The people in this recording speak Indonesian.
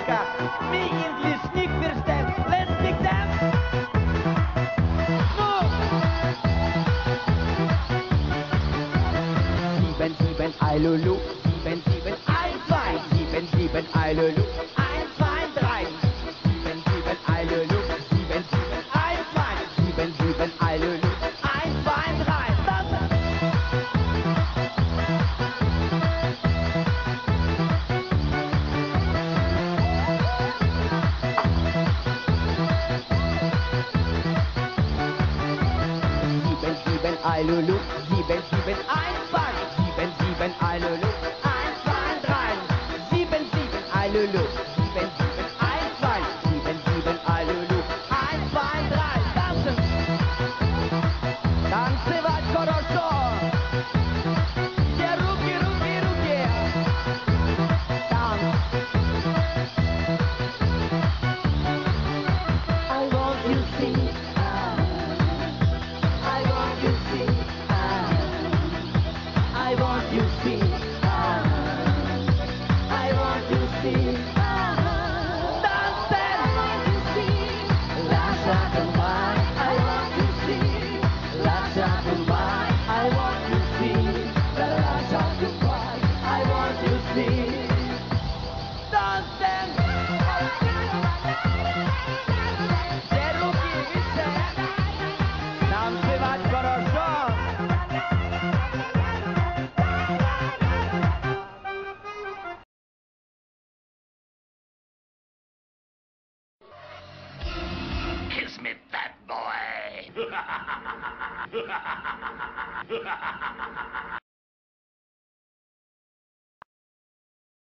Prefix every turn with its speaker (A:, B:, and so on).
A: America. Me English nicht verstehen. Let's speak dance. Move. 7, I Lulu. 7, I fine. 7, I Lulu. I'm fine, 3. 7, I Lulu. 7, I fine. 7, I Lulu. I'm fine, 3. Tanzen. I Lulu, 7, I'm fine. 7, I Lulu, I'm fine, 3. 7, I Lulu, 7, I'm fine. 7, I Lulu, I'm fine, 3. Tanzen. Танцевать хорошо. Все руки, руки, руки. Танц. I want you to see. I want you to see. I want you to see. I want you to see. Dancing. I want you to see. Lasciate mai. I want you to see. Lasciate mai. I want you to see. Lasciate mai. I want you to see. Dancing. Все руки выше. Танцевать хорошо.
B: Kiss me, fat boy.